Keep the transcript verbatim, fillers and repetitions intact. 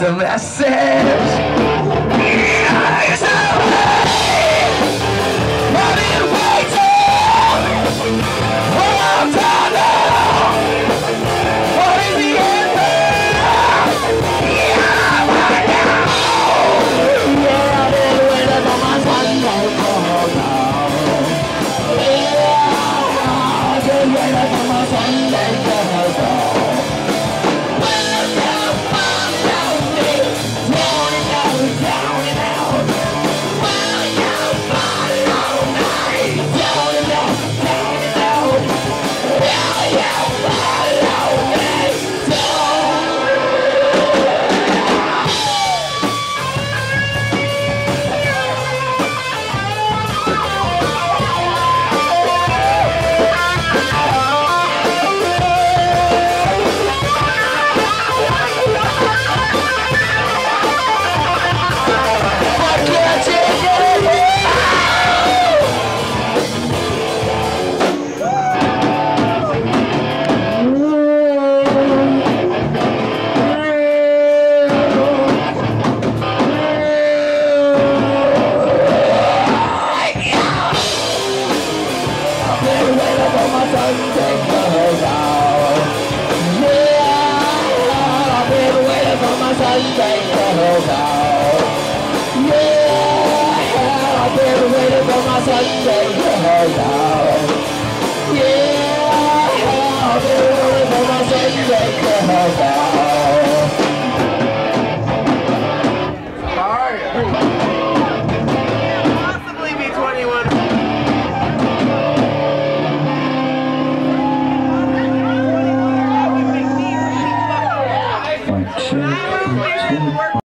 the message. Yeah, it's alright. I've been waiting for a long time now. What is the answer? Yeah, I know. Yeah, I've been waiting for my Sunday call now. Yeah, I've been waiting for my Sunday call now. Check, check.